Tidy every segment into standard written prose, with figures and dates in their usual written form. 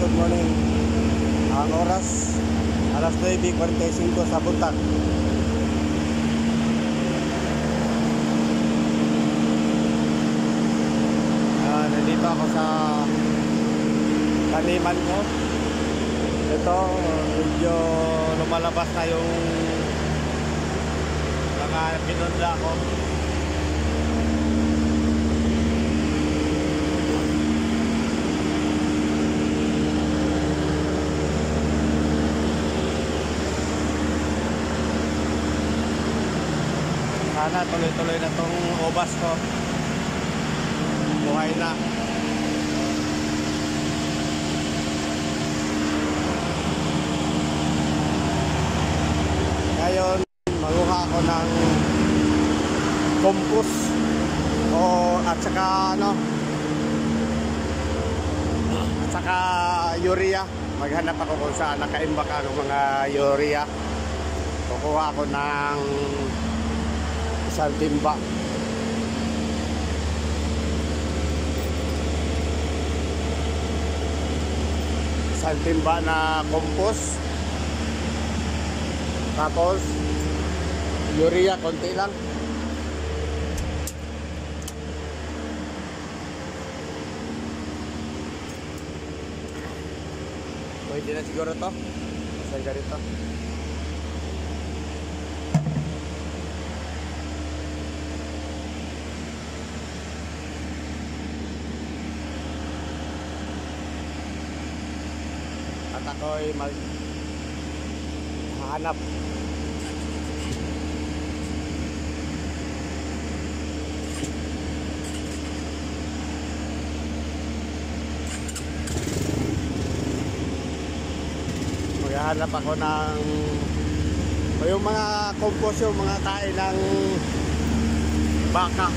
good morning. Ang oras, alas 9:45 sa buntag. Nandito ako sa taniman ko. Ito, medyo lumalabas na yung mga pinunda ko. Sana tuloy-tuloy na tong ubas ko. Buhay na. Ngayon, manguha ako ng compost at saka urea. Maghanap ako kung saan nakaimbak ang mga urea. Kukuha ako ng isang timba. Isang timba na compost. Tapos urea konti lang. Pwede na siguro to. Isang ganito. At ako'y maghahanap. Maghahanap ako ng yung mga compost, yung mga kain ng baka.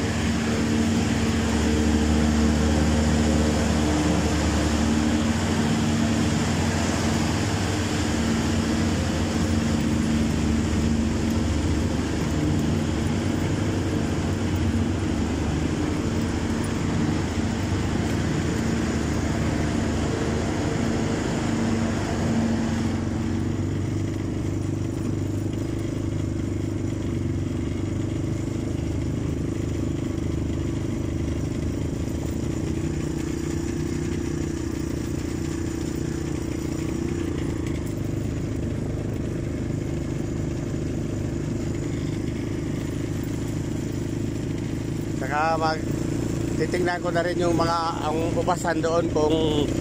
Saka titingnan ko na rin yung mga ang ubasan doon kung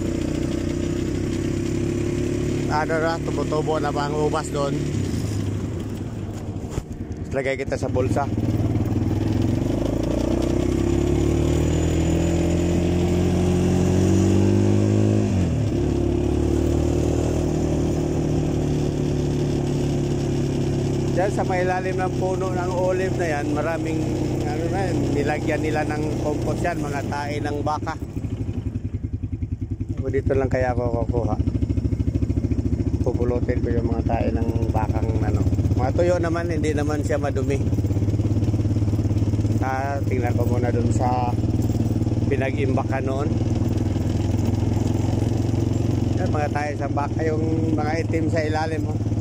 tubo-tubo na ba ang ubas doon. Lagay kita sa bulsa. Diyan sa may ilalim ng puno ng olive na yan, maraming nilagyan nila ng compost yan, mga tae ng baka. O dito lang kaya ako kukuha. Pupulutin ko yung mga tae ng bakang mga tuyo naman, hindi naman siya madumi. Tingnan ko muna dun sa pinag-imbakan noon. Yan, mga tae sa baka, yung mga itim sa ilalim.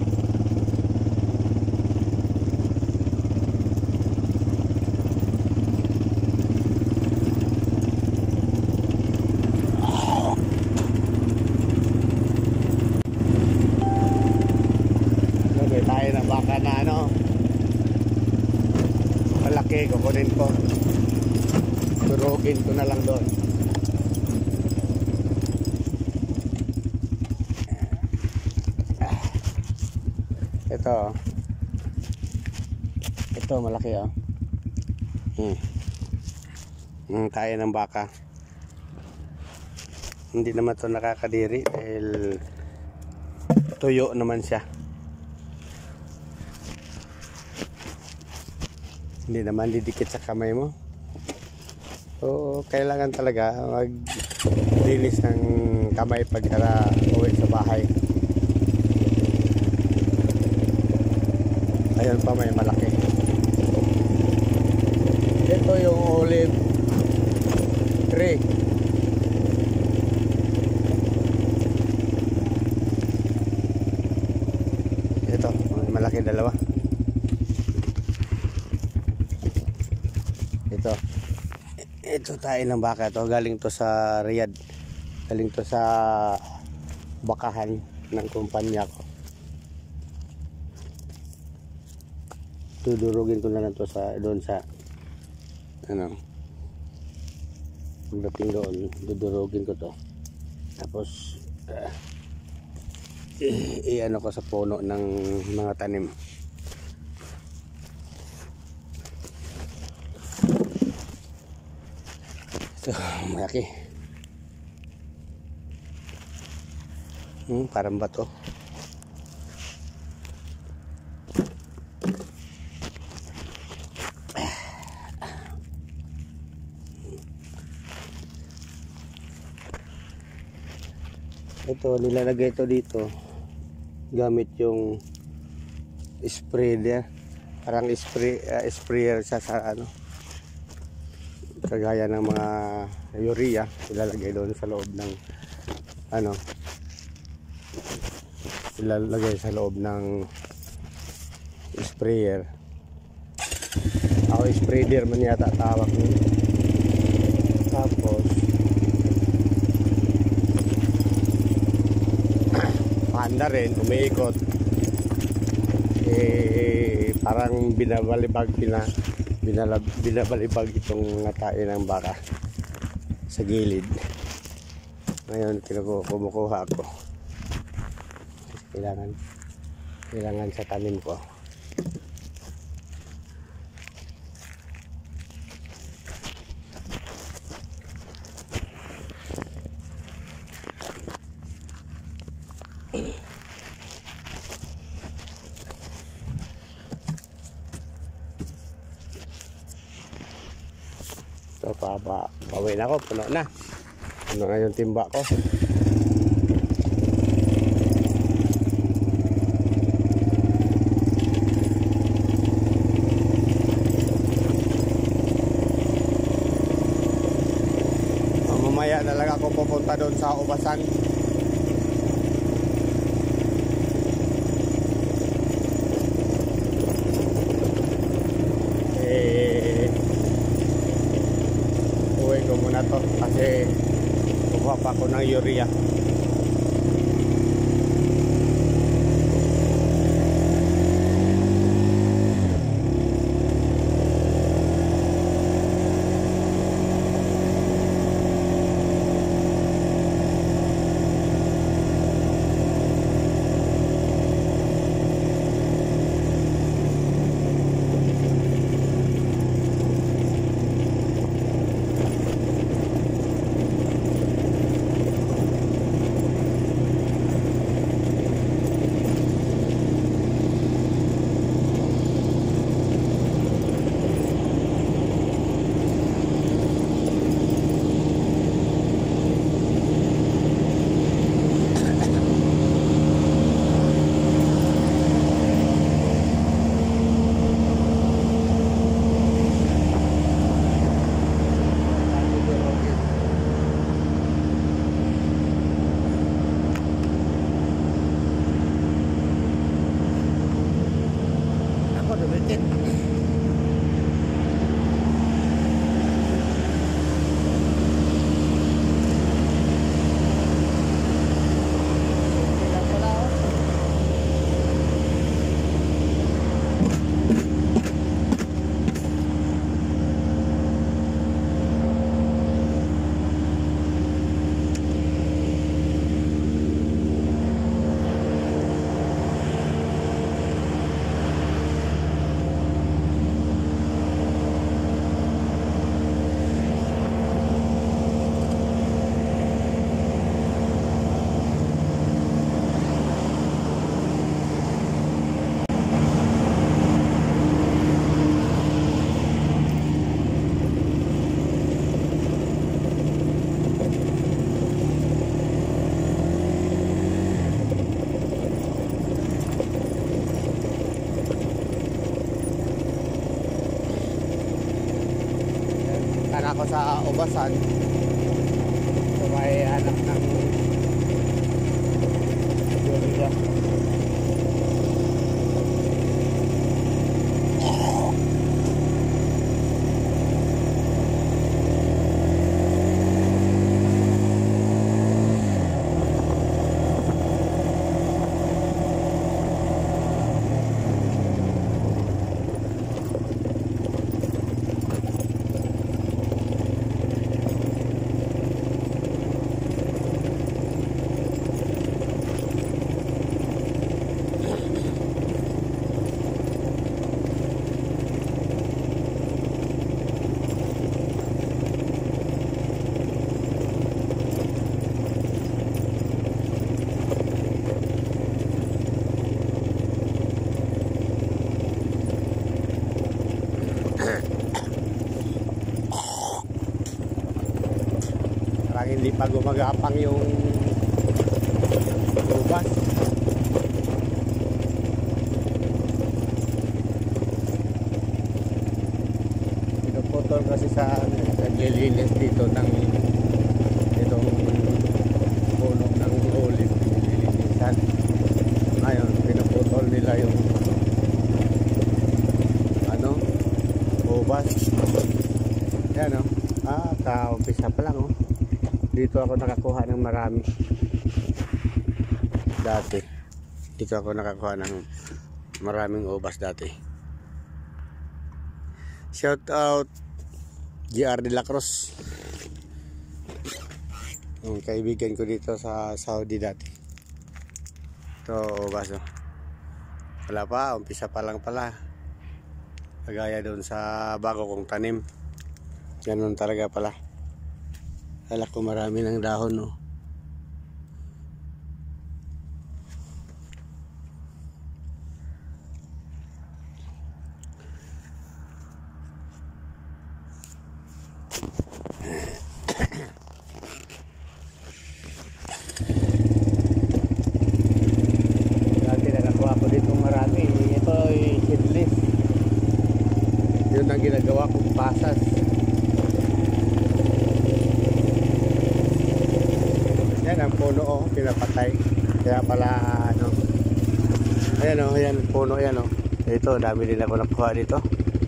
Malaki, kukunin ko. Durugin ko na lang doon. Ito malaki tayo ng baka. Hindi naman ito nakakadiri dahil tuyo naman siya. Hindi naman didikit sa kamay mo. So, kailangan talaga maglinis ng kamay pag uwi sa bahay. Ayun pa, may malaki. Ito yung olive tree. malalaki dalawa. Ito tayo ng baka to, galing to sa Riyadh, galing to sa bakahan ng kumpanya ko. Dudurugin ko na lang to sa doon sa ano, pagdating doon dudurugin ko to, tapos i-ano ko sa puno ng mga tanim. Ito malaki, parang bato. Ito nilalagay ito dito gamit yung sprayer, parang sprayer sa ano, kagaya ng mga urea, ilalagay doon sa loob ng ano, ilalagay sa loob ng sprayer. Ako sprayer man yata tawag nun. Tapos panda rin, umiikot, parang binabalibag binabalibag itong ngatain ng baka sa gilid. Ngayon kumukuha ako, kailangan sa tanim ko. So pauwi na ako, puno na yung timba ko. Mamaya na lang ako pupunta doon sa Ubasan. Uwi ko muna to kasi kukuha pa ako ng urea. Ako sa Ubasan, so may hanap ng urea. hindi pa gumagapang yung ubas. Pinuputol kasi sa naglilinis dito ng itong puno ng olive, nililinisan. Ngayon pinuputol nila yung ubas. Yan o. Kaumpisa pa lang o. Dito ako nakakuha ng marami. Dati. Dito ako nakakuha ng maraming ubas dati. Shout out GR de la Cruz. Yung kaibigan ko dito sa Saudi dati. Ito ubas o. Wala pa. Umpisa pa lang pala. Kagaya doon sa bago kong tanim. Ganun talaga pala. Kala ko marami ng dahon, no. Dati nakakuha ko dito marami. Ito ay seedless. Yun ang ginagawa kong pasas. Yan ang puno o, pinapatay. Kaya pala ano. Ayan o, yan puno yan o. Ito, dami din ako nakuha dito.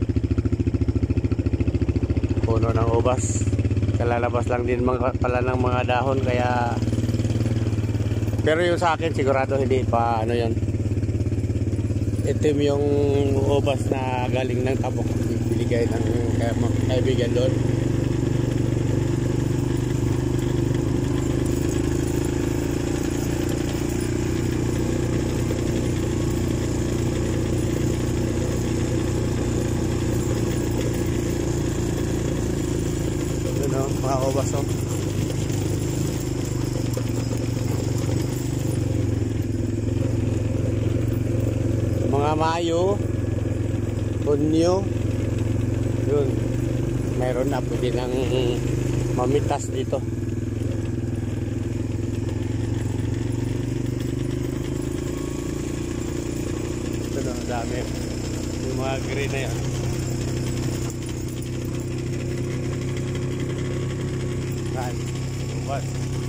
Puno ng ubas. Kalalabas lang din pala ng mga dahon. Kaya pero yung sa akin sigurado hindi pa ano yan. Itim yung ubas na galing ng tabok. Biligay ng kaibigan doon. Yun o, mga ubas o. Mga Mayo, Hunyo, yun, mayroon na pwede nang mamitas dito. Ito na, dami yung mga green na yan. Yan, ubas.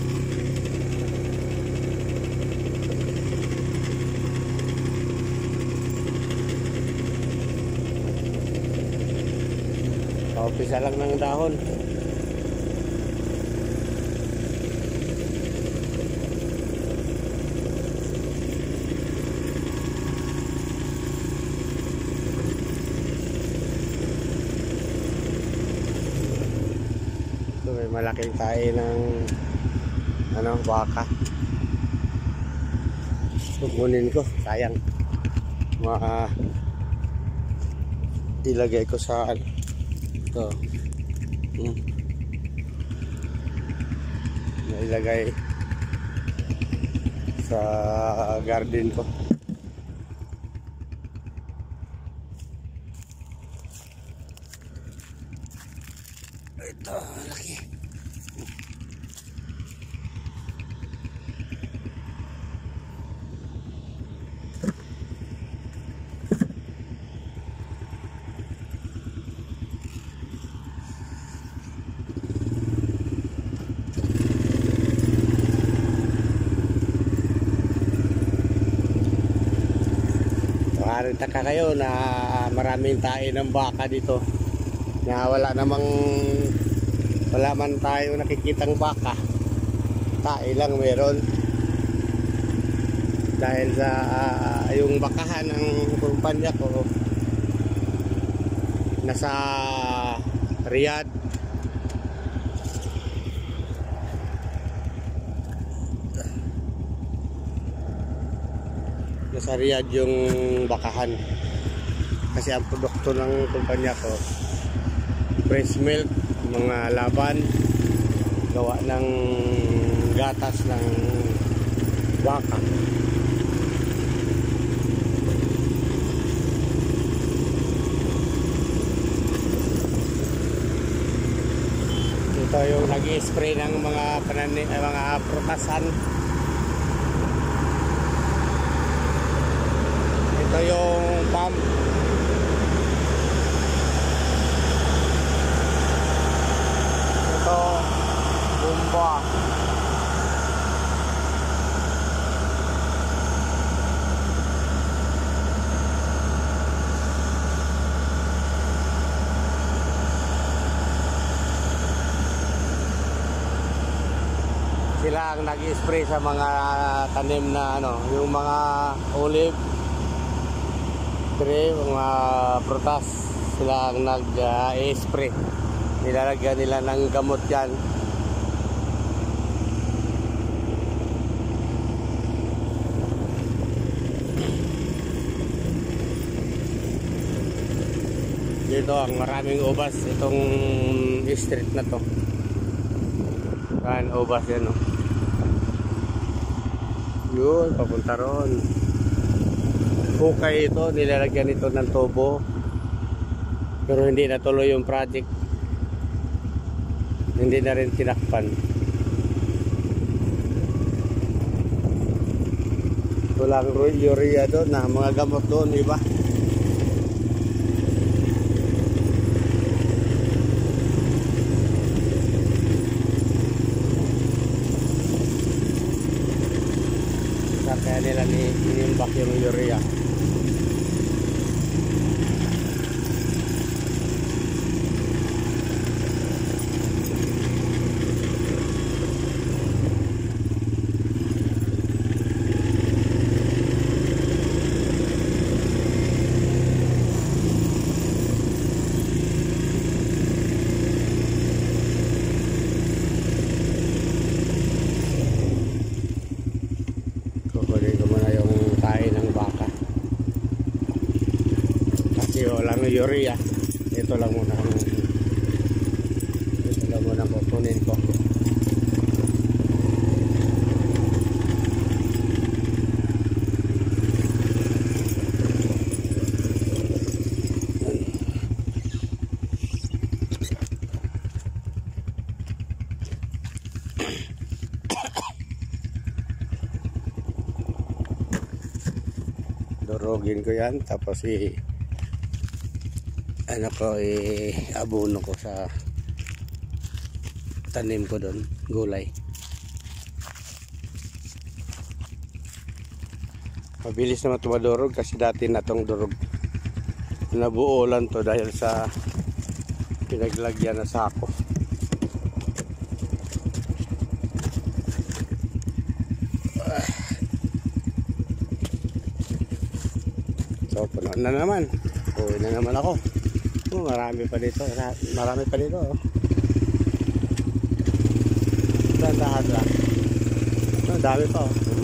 Umpisa lang ng dahon. Ito may malaking tae ng baka. Kukunin ko, sayang. Ilagay ko sa ito. Nailagay sa garden ko. Ito, laki. Taka kayo na maraming tae ng baka dito na wala man tayo nakikitang baka, tae lang meron dahil sa yung bakahan ng kumpanya ko nasa Riyadh. Nasa Riyadh yung bakahan kasi ang produkto ng kumpanya ko fresh milk, mga laban gawa ng gatas ng baka. Ito yung nag-i-spray ng mga mga prutasan. Ito yung pump. Ito bomba. Sila ang nag-spray sa mga tanim na yung mga olive tree, mga prutas. Sila ang nag-spray. Nilalagyan nila ng gamot yan. Dito ang maraming ubas itong street na to. Kan ubas yan, yun, papunta ron. Hukay ito, nilalagyan ito ng tubo. Pero hindi natuloy yung project. Hindi na rin tinakpan. Walang urea doon na mga gamot doon, iba. Kaya nila inimbak yung urea. Kukunin ko muna yung tae ng baka. Kasi walang urea. Ito lang muna kukunin ko. Durugin ko yan, tapos abono ko sa tanim ko doon, gulay. Mabilis naman tumadurog kasi dati na tong durog. Nabuolan to dahil sa pinaglagyan na sako. So, puno na naman. Uwi na naman ako. Marami pa dito. Marami pa dito. Dahan-dahan lang. Dami pa.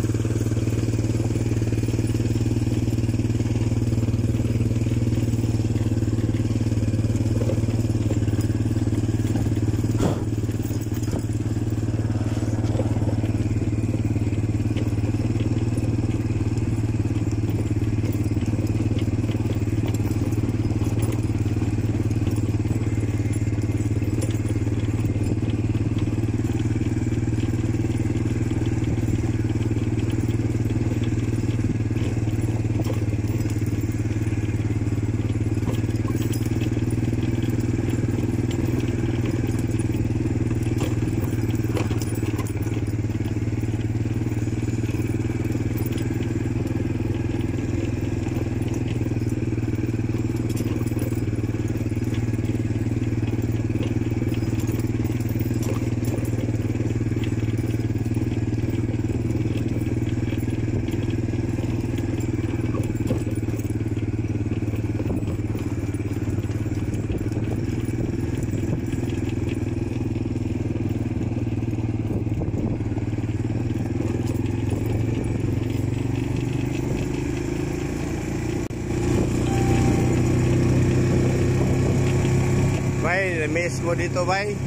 Bay, miss mo dito, bay.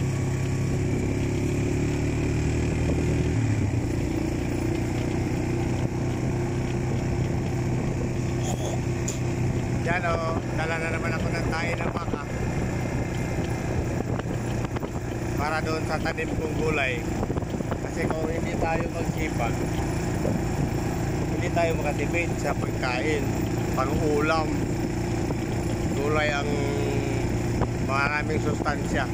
Yan dala na naman ako ng tayo ng baka para sa tanim kong gulay. Kasi kung hindi tayo magsipag, hindi tayo makatipid sa pagkain, pang-ulam. Gulay ang maraming sustansya.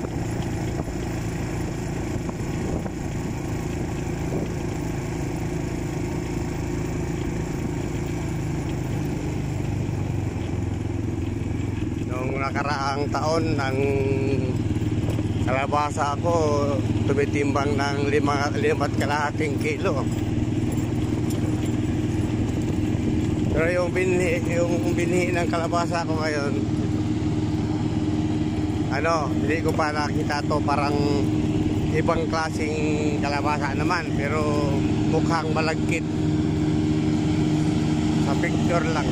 Noong nakaraang taon, ang kalabasa ko tumitimbang ng 5.5 kilo. Pero yung binhi ng kalabasa ko ngayon, hindi ko pa nakita to, parang ibang klaseng kalabasa naman, pero mukhang malagkit sa picture lang.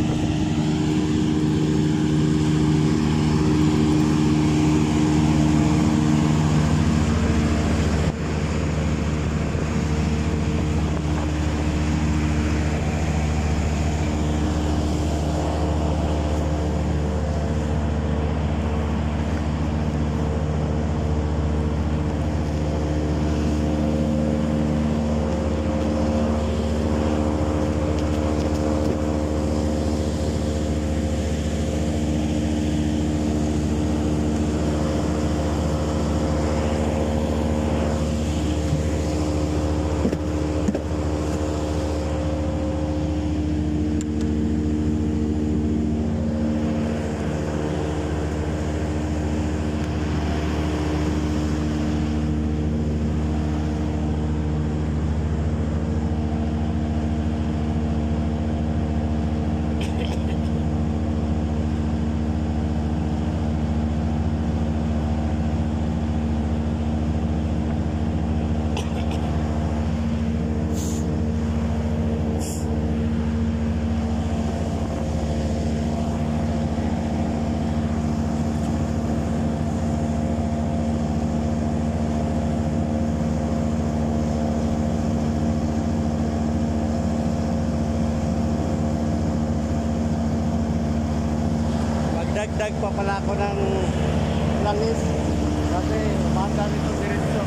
Magdagdag pa pala ako ng langis kasi mahal nito diretso.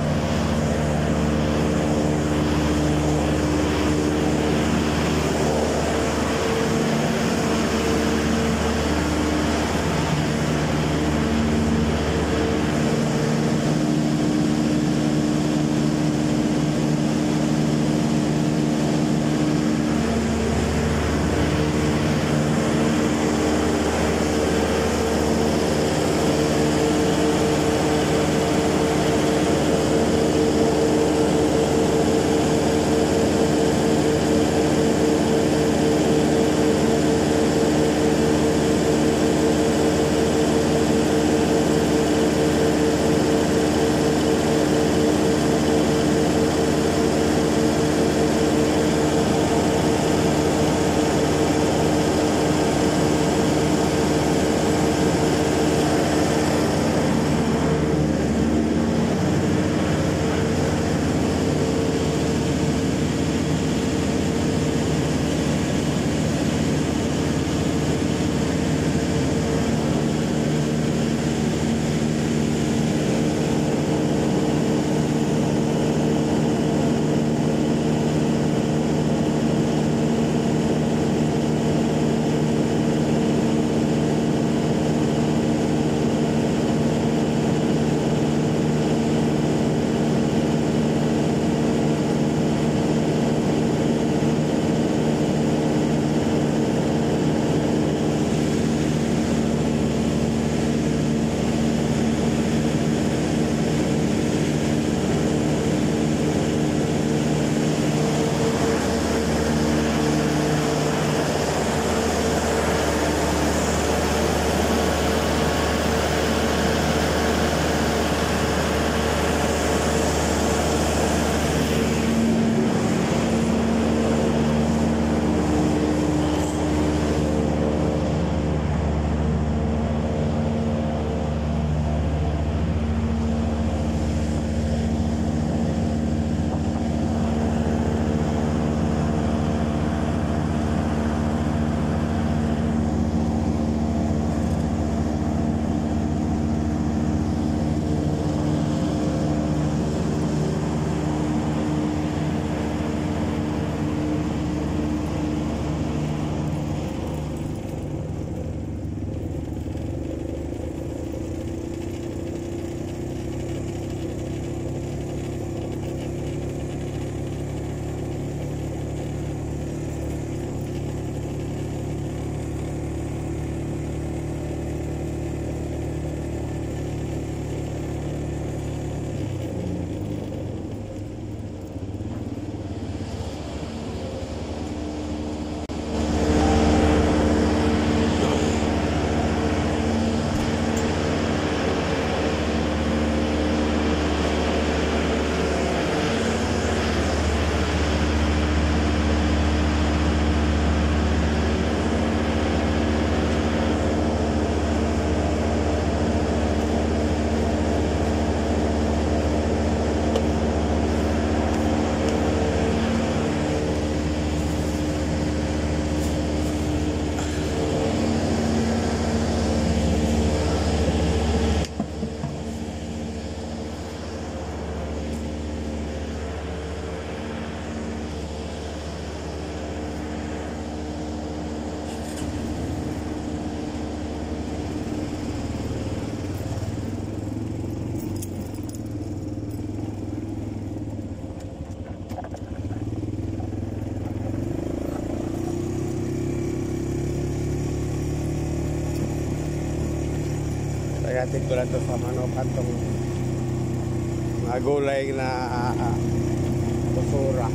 Ihatid ko lang to sa manok at tong mga gulay na basura.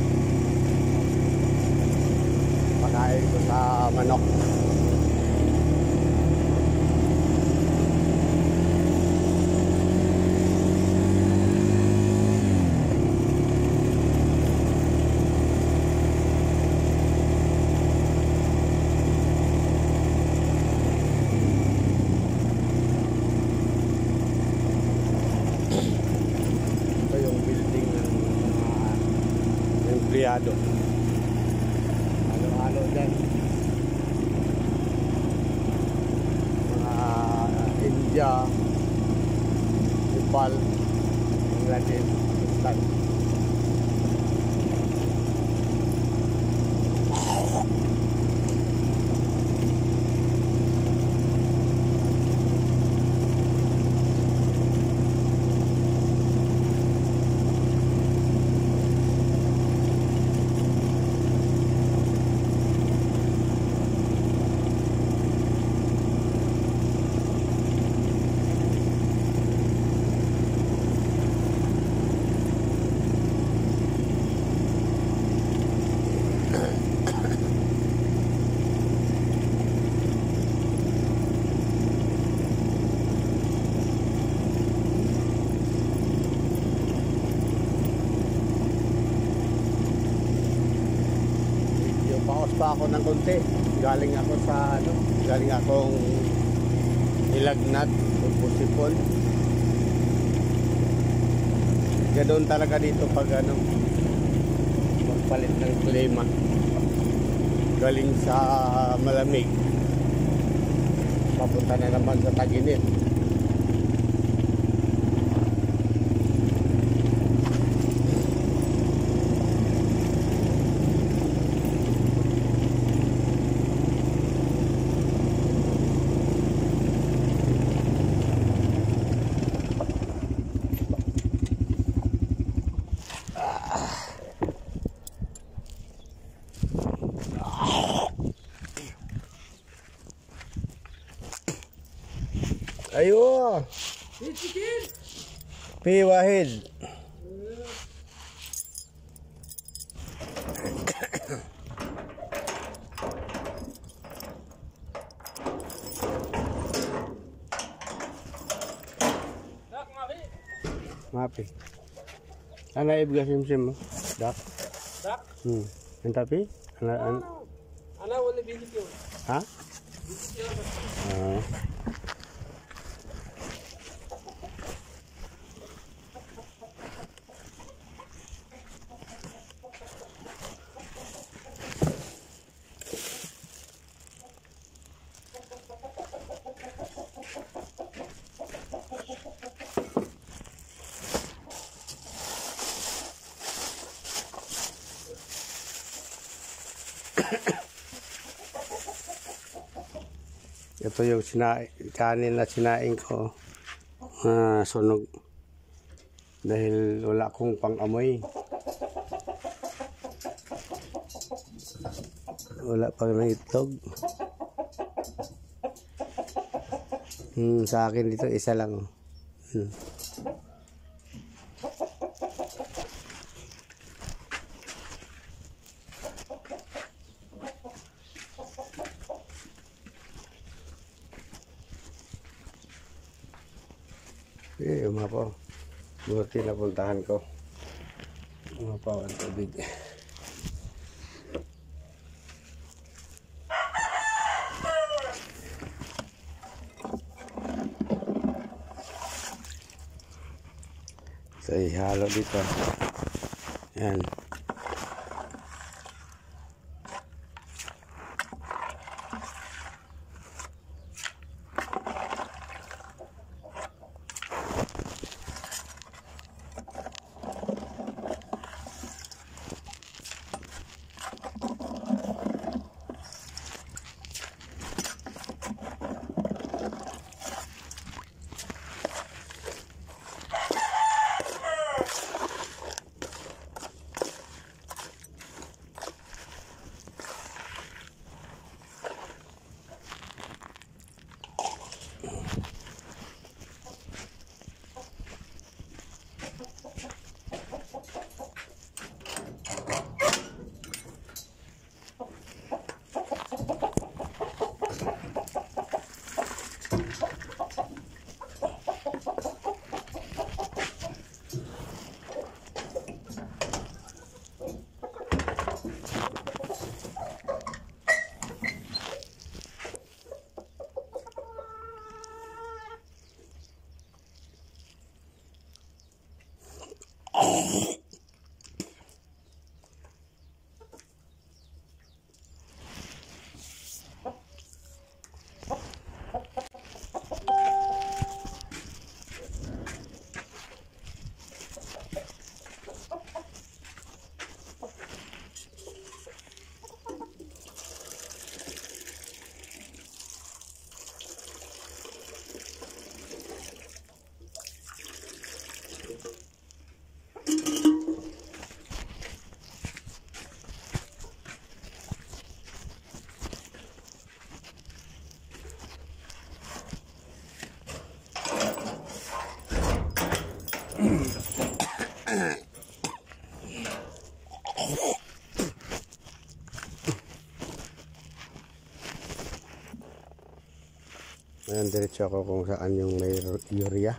Pakain ko sa manok. Empleyado. Halo-halo dyan. Mga India, Nepal, Bangladesh, Pakistan. Pa ako ng konti. Galing ako sa galing akong Ilagnat o Pusipol. Ganoon talaga dito pag magpalit ng klima. Galing sa malamig papunta na naman sa tag-init. Ayo. Pi Wahid. Mapi. Ana ibga sim-sim mo? Dak. Dak? Tapi? Ana wala bisit yun. Ha? Bisit yun. Ito yung kanin na sinaing ko. Sunog. Dahil wala akong pang-amoy. Wala pang itlog. Sa akin dito isa lang. Umapaw. Buti napuntahan ko. Umapaw ang tubig. So, ihalo dito. Yan. Ayan, diretso ako kung saan yung may urea.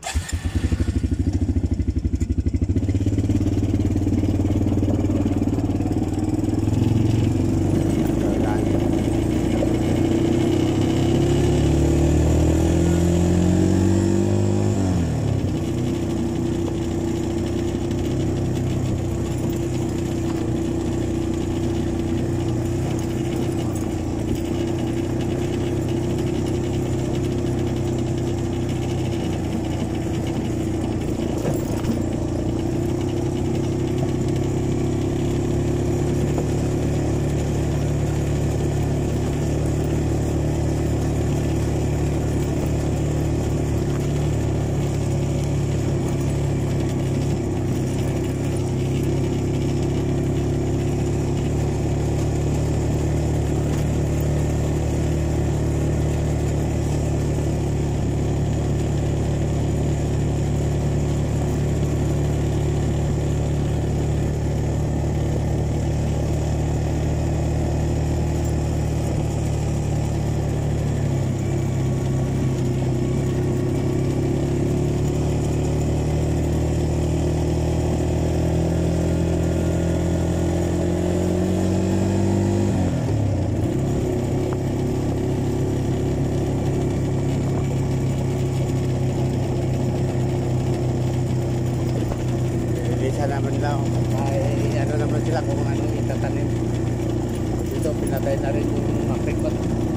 Naman lang ay ano naman sila kung anong itatanim dito. Pinatay na rin yung apricot.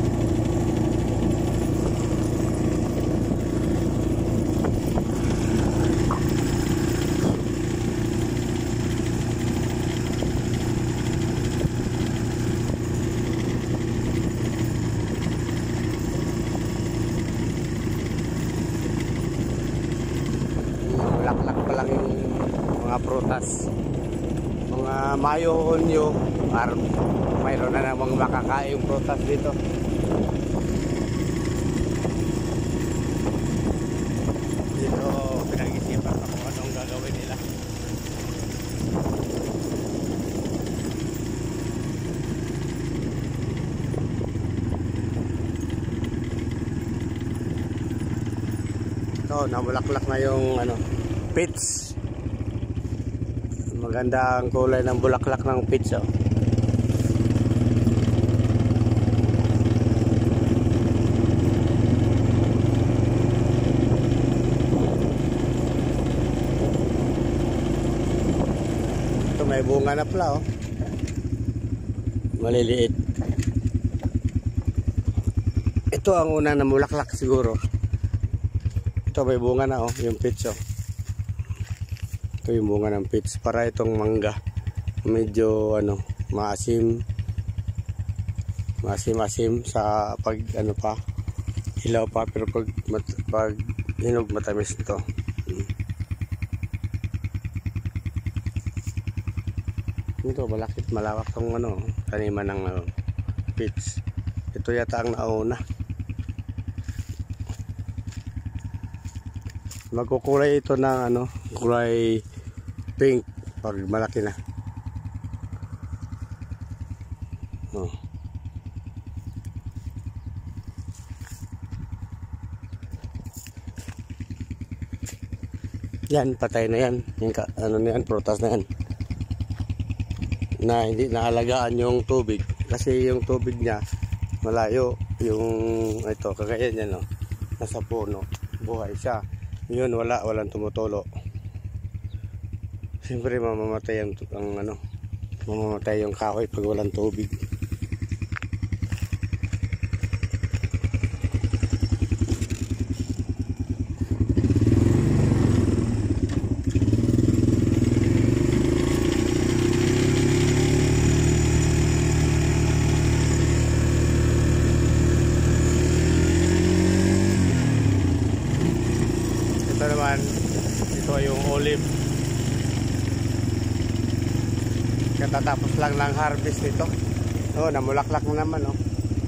Laklak pa lang yung mga prutas, mga mayo, onyo, mayroon na namang makakaing prutas dito. Dito pinag-isipan pa kung anong gagawin nila. Ito, namulaklak na yung peach. Maganda ang kulay ng bulaklak ng peach. Oh. Ito may bunga na pala. Oh. Maliliit. Ito ang una na bulaklak siguro. Ito may bunga na, oh, yung peach. Oh. Ito yung bunga ng peach. Para itong mangga. Medyo maasim. Maasim-asim sa pag pa. Hilaw pa, pero pag hinog matamis ito. Ito malawak tong taniman ng peach. Ito yata ang nauna. Magkukulay ito ng kulay pink pag malaki na. Oh. Yan, patay na yan. Yung na yan, prutas na yan. Na hindi naalagaan yung tubig. Kasi yung tubig niya malayo. Yung ito, kagaya niya, no? Nasa puno. Buhay siya. Yun, walang tumutulo. Siyempre mamamatay mamamatay yung kahoy pag walang tubig. Ito naman, ito yung olive. Katatapos lang ng harvest nito. Oh, namulaklak na naman, oh.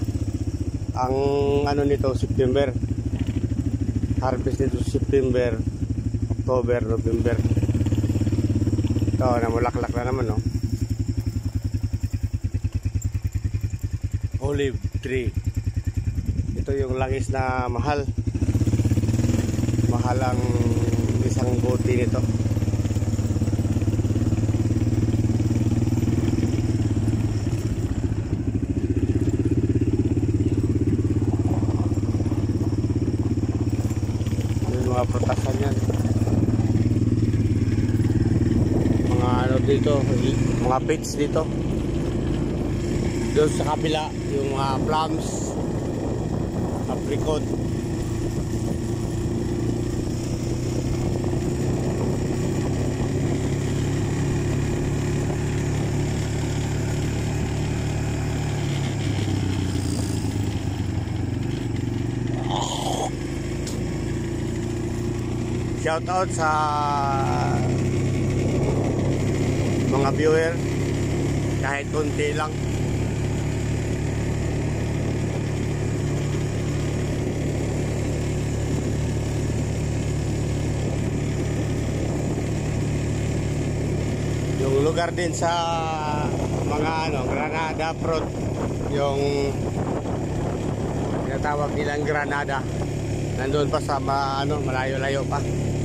Ang nito, September. Harvest nito September, October, November. Ito, namulaklak na naman, oh. Olive tree. Ito yung langis na mahal. mahal ang isang bote nito. Yung mga prutasan yan, mga ano dito, mga pits dito. Doon sa kabila yung mga plums, apricot. Shout out sa mga viewer, kahit konti lang. Yung lugar din sa mga ano, Granada Fruit, yung tinatawag nilang Granada, nandun pa sa ano, malayo-layo pa.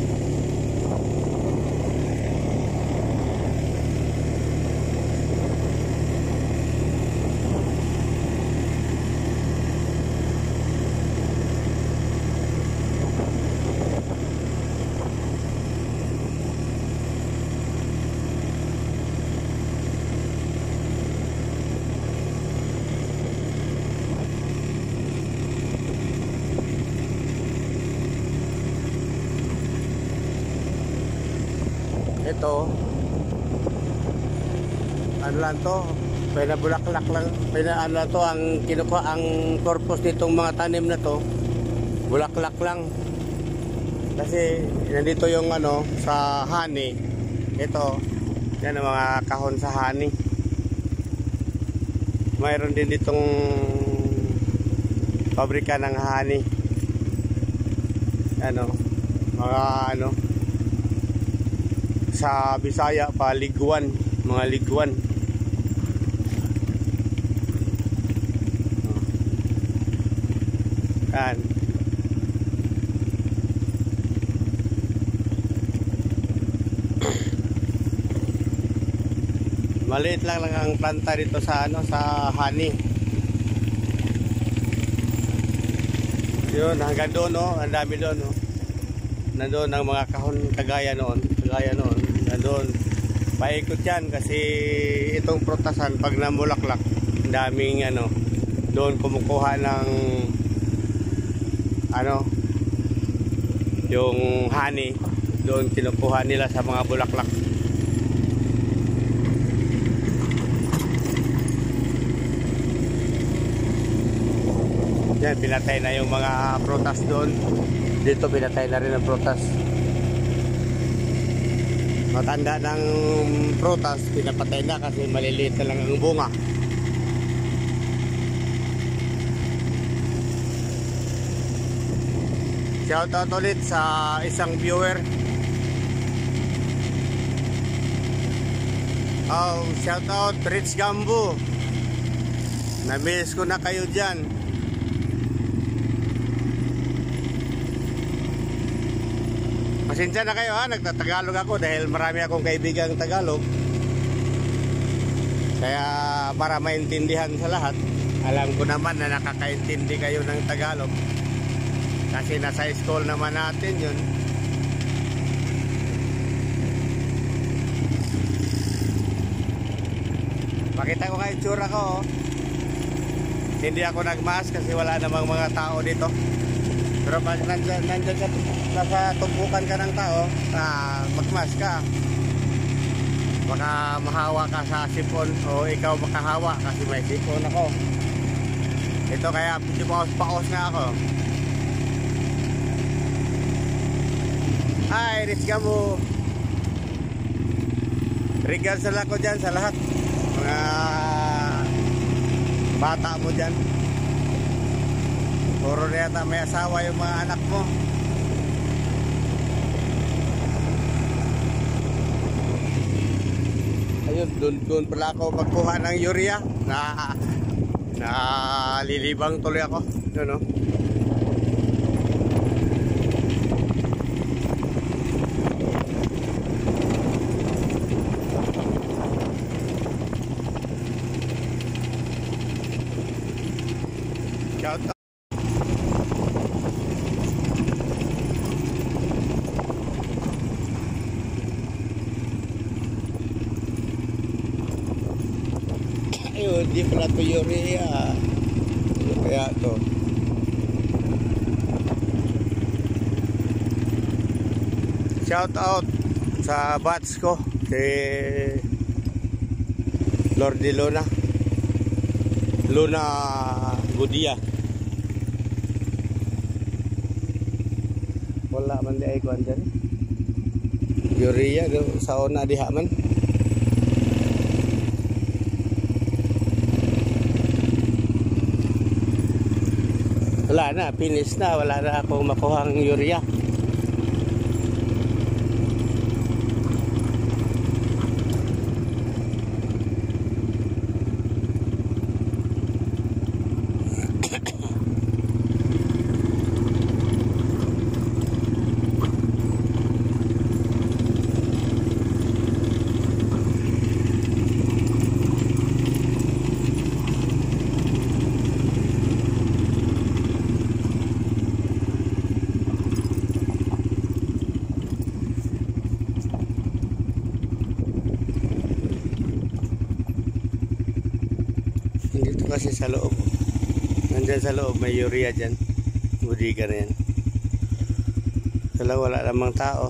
Ito, ano lang to, pinabulaklak lang, ano lang to, ang kinukuha, ang purpose nitong mga tanim na to, bulaklak lang. Kasi nandito yung ano, sa honey. Ito, yan ang mga kahon sa honey. Mayroon din ditong pabrika ng honey. Ano, mga ano, sa Bisaya pa, liguan, mga liguan. Yan. Maliit lang ang planta dito sa ano, sa honey. Yun, hanggang doon, no, ang dami doon, no. Nandoon ang mga kahon kagaya noon, nandoon. Paikot yan kasi itong prutasan pag namulaklak, daming ano, doon kumukuha ng ano, yung honey, doon kinukuha nila sa mga bulaklak. Yan, pinatay na yung mga prutas doon. Dito pinatay na rin ang prutas. Matanda ng prutas, pinapatay na kasi maliliit na lang ang bunga. Shout out ulit sa isang viewer. Oh, shout out Rich Gambo. Na-miss ko na kayo dyan. Pasensya na kayo ha, nagtatagalog ako dahil marami akong kaibigang Tagalog. Kaya para maintindihan sa lahat, alam ko naman na nakakaintindi kayo ng Tagalog. Kasi nasa school naman natin yun. Pakita ko kayo tsura ko. Hindi ako nagmask kasi wala namang mga tao dito. Pero pag nandyan ka, nasa tumpukan ka ng tao, magmask ka. Baka mahawa ka sa sipon o ikaw makahawa kasi may sipon ako. Ito kaya paos nga ako. Hi, Rich Gambo. Regards sa ko dyan sa lahat. Mga bata mo dyan. Puro na yata may asawa yung mga anak mo. Ayun, doon pala ako magkuha ng urea. Lilibang tuloy ako. Doon, no? tayo, hindi pala to urea. Ano kaya to? Shout out sa batch ko, si Lordy Luna Gudia. Wala man di ay kuan dyan. Urea sa una diha man. Wala na, finish na. Wala na akong makuhang urea. Dito kasi sa loob. Nandyan sa loob may urea dyan. Budiga na yan. Wala namang tao.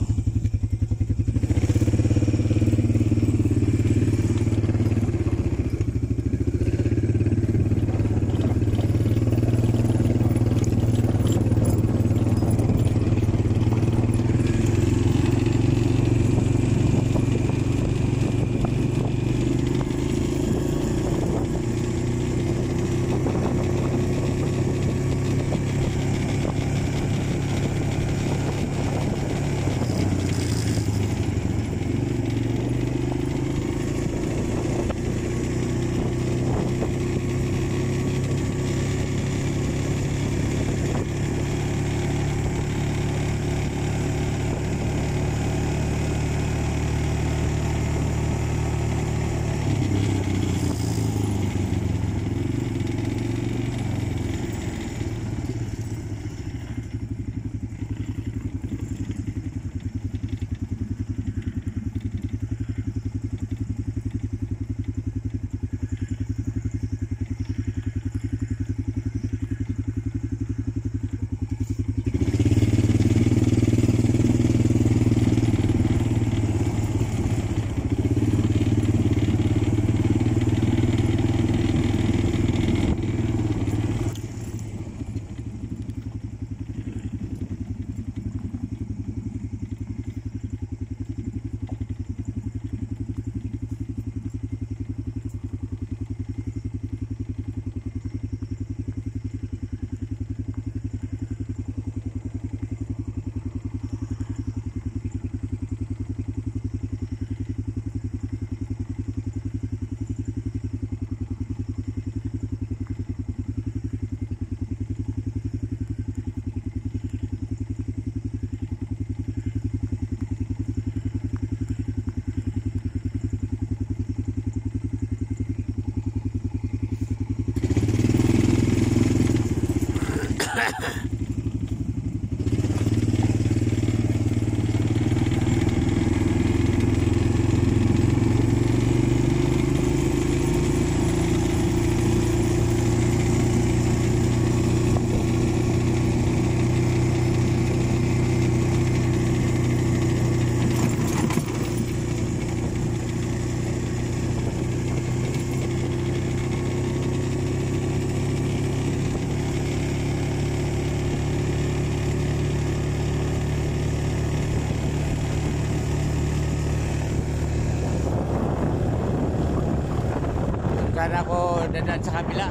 Sana ako dadaan sa kabila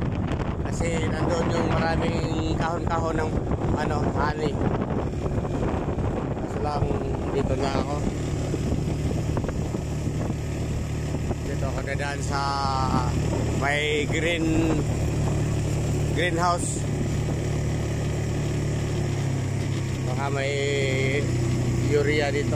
kasi nandoon yung maraming kahon-kahon ng honey. Kaso lang dito na ako. Dito ako dadaan sa may greenhouse. Baka may urea dito.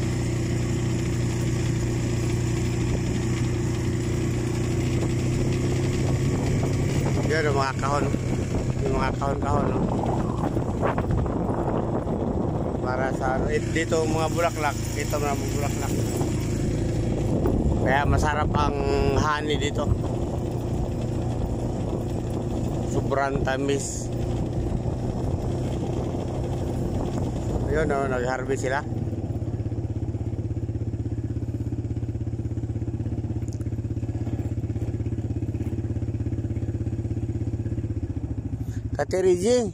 Yan yung mga kahon. Yung mga kahon-kahon. No? Para sa dito mga bulaklak. Dito mga bulaklak. Kaya masarap ang honey dito. sobrang tamis. Yun o, nag-harvest sila. Kateriji.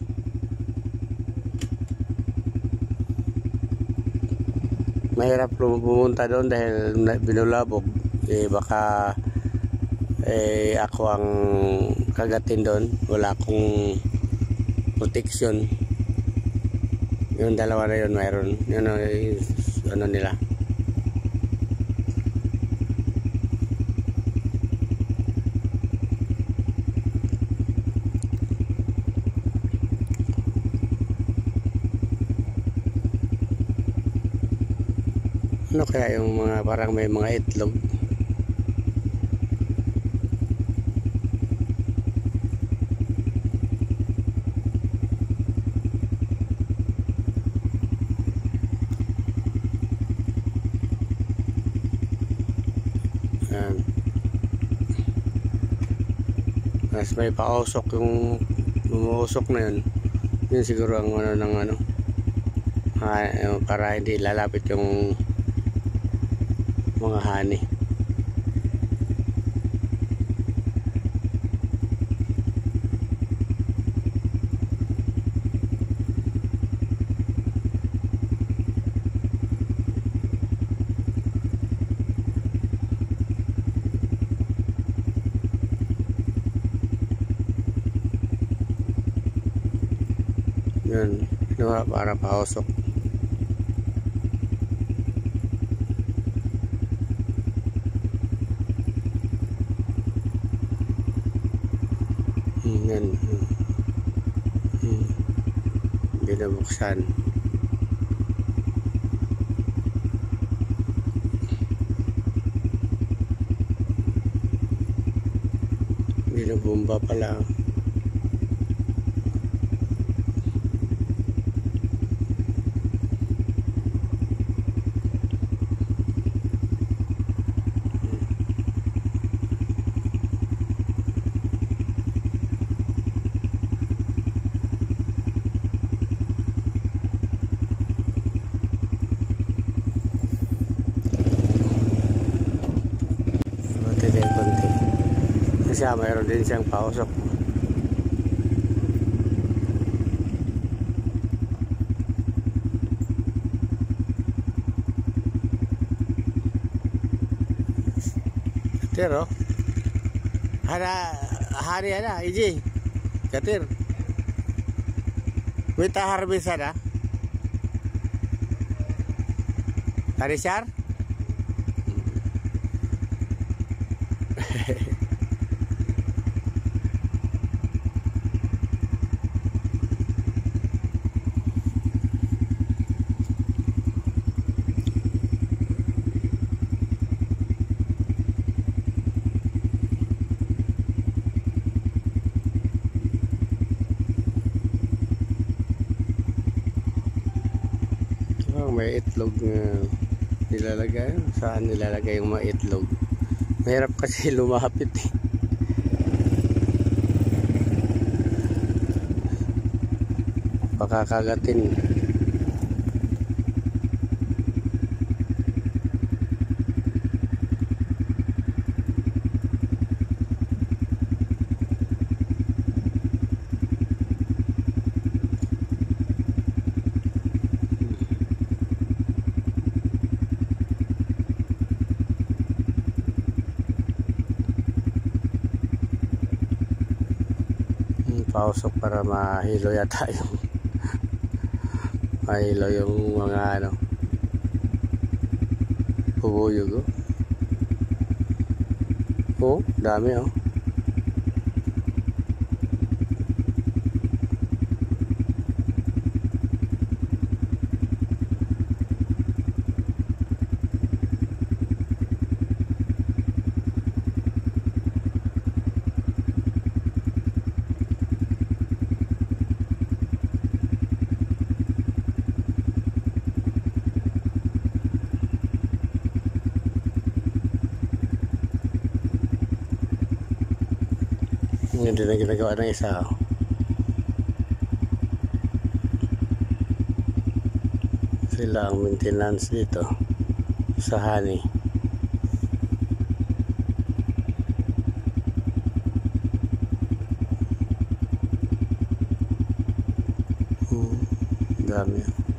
Mahirap pumunta doon dahil binulabog. Baka ako ang kagatin doon. Wala akong protection. Yung dalawa na yun mayroon. Yun ano nila. Ano kaya yung mga parang may mga itlog? Yan. Mas may pausok yung umuusok na yun. Yun siguro ang ano ng ano. Para hindi lalapit yung mga hani. Yun, para pausok. Yan. Binubuksan. Binubumba pala. Siya mayroon din siyang pausok. Katir oh. Hari ada iji. Katir. Wita harvest ada. Hari syar. May itlog na nilalagay. Saan nilalagay yung mga itlog? Mahirap kasi lumapit eh. Baka kagatin. Pausok para mahilo yata yung mahilo yung mga ano bubuyog oh. Dami oh. Hindi na ginagawa ng isa. Oh. Sila ang maintenance dito sa honey. Dami.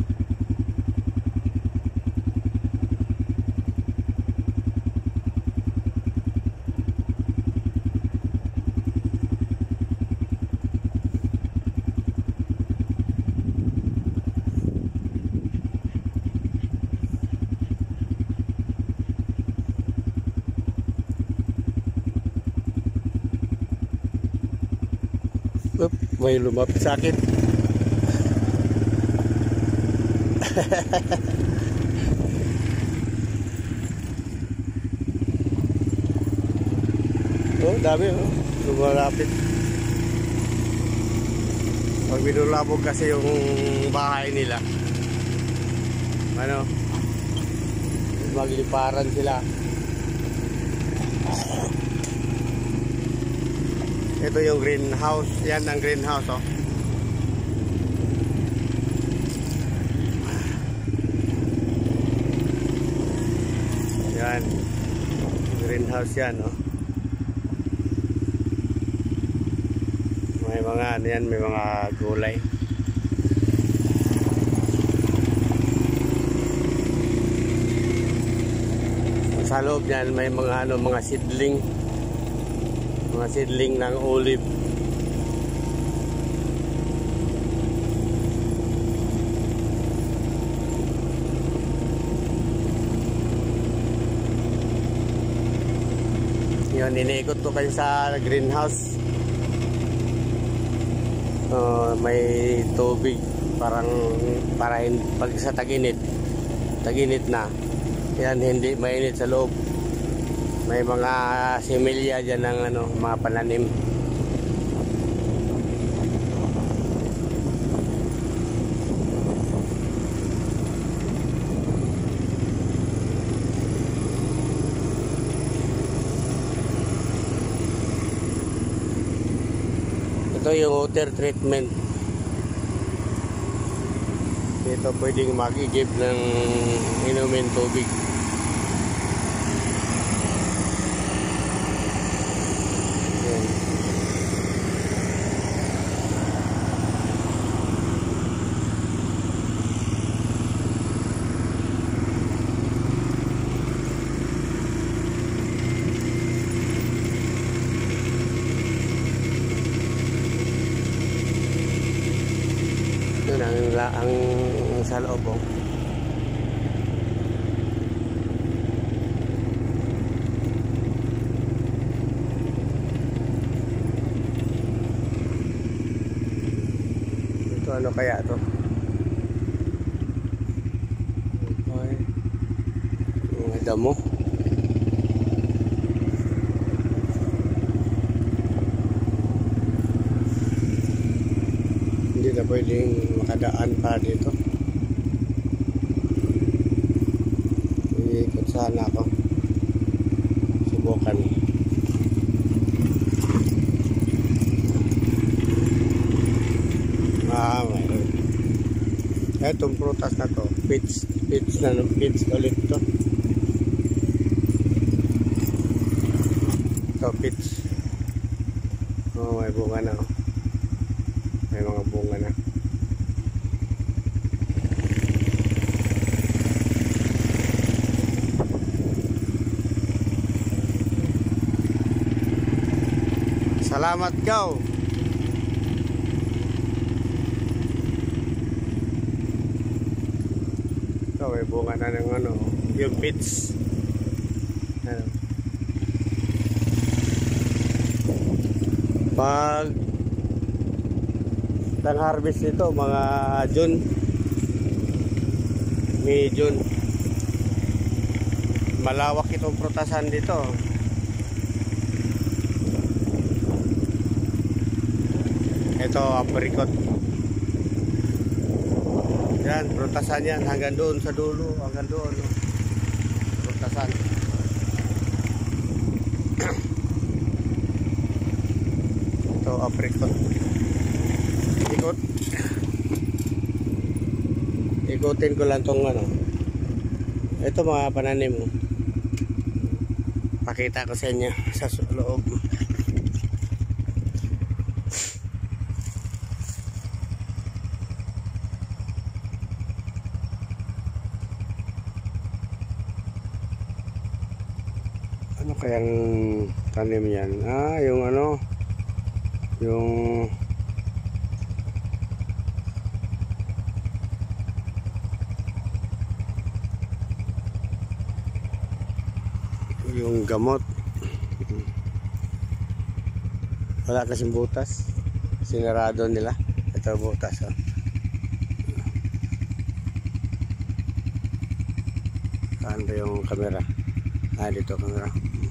May lumapit sa akin. Oh, dami oh. Lumalapit. Pag binulabog kasi yung bahay nila, ano, magliparan sila. Ito yung greenhouse. Yan ang greenhouse oh. Yan. Greenhouse yan oh. May mga ano yan, may mga gulay. Sa loob niyan may mga ano, mga seedling. Mga seedling ng olive. Yun, iniikot ko kayo sa greenhouse. May tubig para pag sa taginit na yan, hindi mainit sa loob. May mga similya dyan ng ano, mga pananim. Ito yung water treatment. Ito pwedeng mag-igib ng inumin tubig. Ang sa loob oh. Ito ano kaya to? Okay. Mga damo. Hindi na pwedeng makadaan pa dito. Iikot sana ako. Subukan. Mayroon. Itong prutas na to, peach ulit to. Ito peach. Oh, may bunga na. May mga bunga na. Salamat kau. Ito may bunga na ng ano, yung peach. Ano. Pag ang harvest nito mga June, May, June. Malawak itong prutasan dito. Ito apricot. Yan, prutasan yan hanggang doon sa dulo, hanggang doon. Prutasan. Ito, apricot. Ikutin ko lang tong ano. Ito mga pananim mo. Pakita ko sa inyo sa loob. Ano kayang tanim yan? Yung ano, yung gamot. Wala kasing butas, sinarado nila. Ito butas, oh. Saan ba yung camera? Dito camera.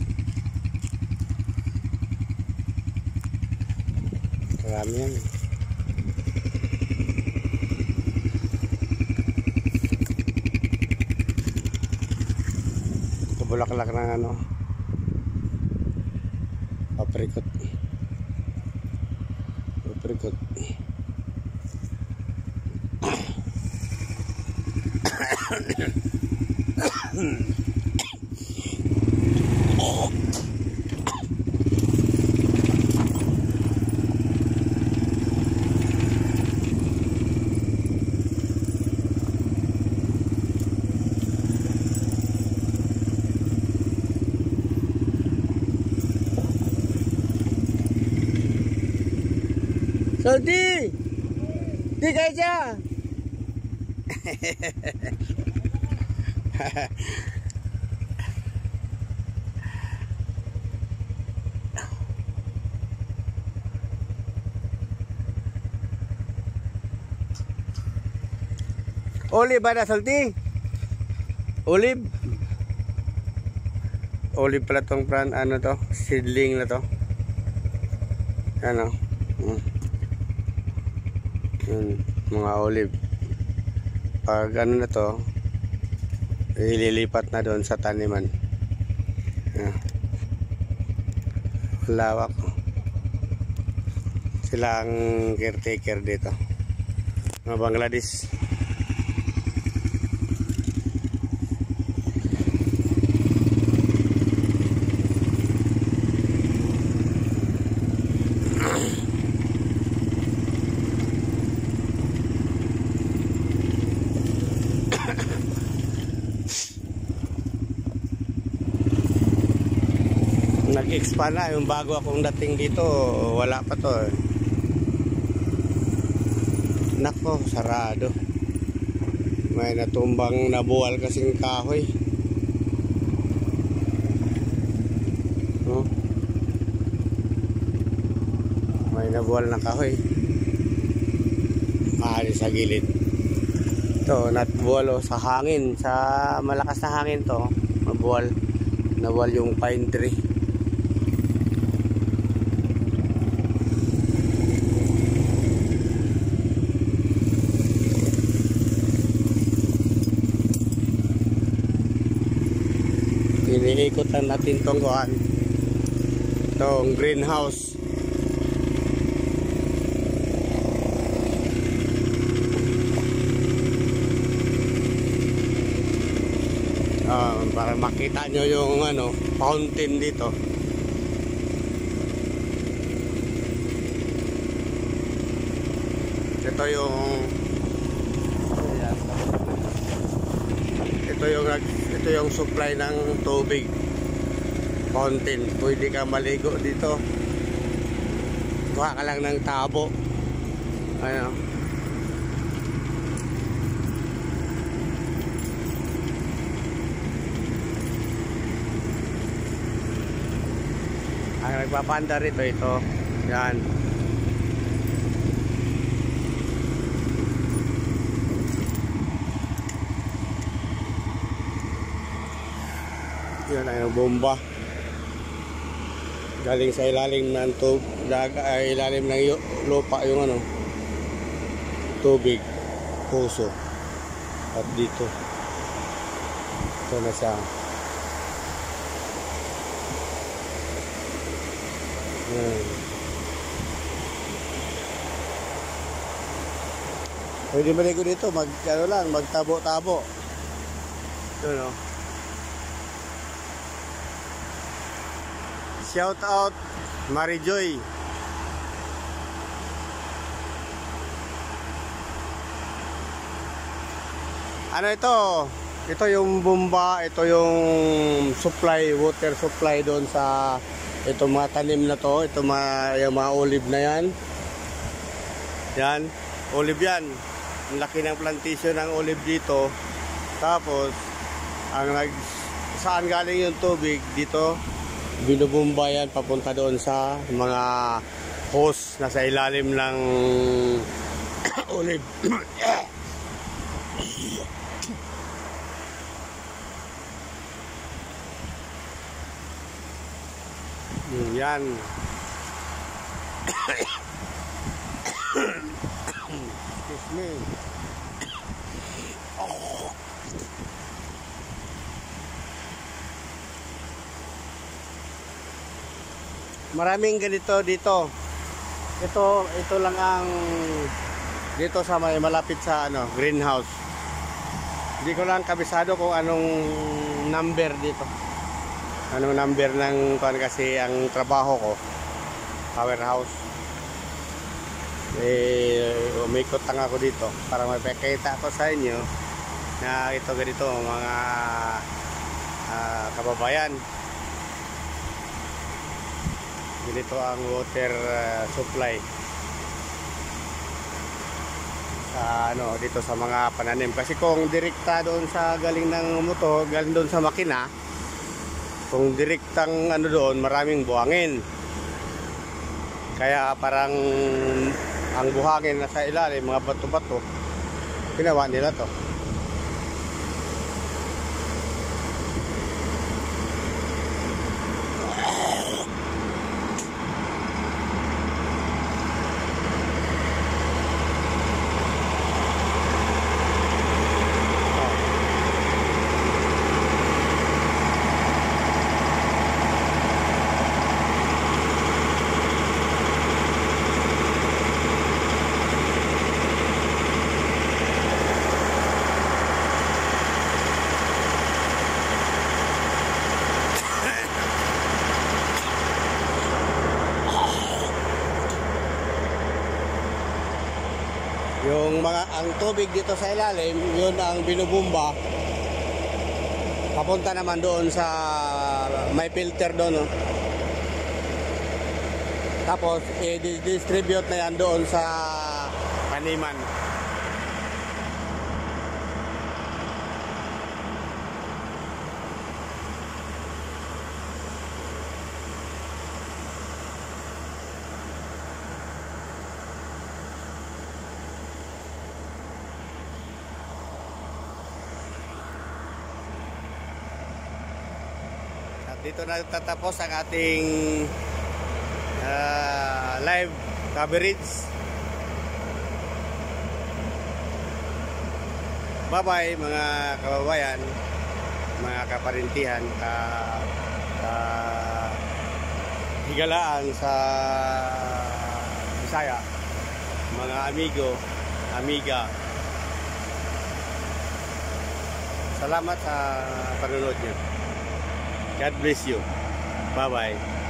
Marami yan. Ito bulaklak ng ano, apricot. Saldi! Di kayo dyan! Olive ba na, Saldi? Olive? Olive pala tong ano to? Seedling na to. Ano? Mga olive. Pag ano na to, ililipat na doon sa taniman. Lawak. Sila ang caretaker dito. Mga Bangladesh. Nag-expand na yung bago akong dating dito, wala pa to. Nako, sarado. May natumbang nabuwal kasing kahoy. May nabuwal na kahoy. Sa gilid. Ito, natbuwal sa hangin, sa malakas na hangin to, mabuwal. Nabuwal yung pine tree. Iniikutan natin tong kuhan, tong greenhouse. Para makita nyo yung ano, fountain dito. Ito yung supply ng tubig. Fountain. Pwede ka maligo dito. Kuha ka lang ng tabo. Ano? Ang nagpapanda rito ito. Yan. Yan ang bomba. Galing sa ilalim ng ilalim ng lupa yung ano, tubig, puso. At dito. Ito na siya. Pwede maligo dito, ano lang, magtabo-tabo. Ito, no? Shout out, Marijoy. Ano ito? Ito yung bomba, ito yung supply, water supply doon sa ito mga tanim na to, ito yung mga olive na yan. Yan, olive yan. Ang laki ng plantation ng olive dito. Tapos, saan galing yung tubig dito? Binubumba yan papunta doon sa mga hose na sa ilalim ng olive. Yan. Excuse me. Maraming ganito dito. Ito lang ang dito sa may malapit sa greenhouse. Hindi ko lang kabisado kung anong number dito. Anong number ng kasi ang trabaho ko powerhouse. Umikot lang ako dito para mapakita ko sa inyo na ito ganito mga kababayan. Ganito ang water supply sa dito sa mga pananim. Kasi kung direkta doon sa galing ng motor, galing doon sa makina, kung direktang doon, maraming buhangin. Kaya parang ang buhangin na sa ilalim, mga bato-bato, ginawa nila to. Ang tubig dito sa ilalim, yun ang binubumba. Papunta naman doon sa may filter doon, no? Tapos i-distribute na yan doon sa paniman. Dito na tatapos ang ating live coverage. Bye-bye mga kababayan, mga kaparintihan, higalaan sa Bisaya, mga amigo, amiga. Salamat sa panonood niyo. God bless you. Bye-bye.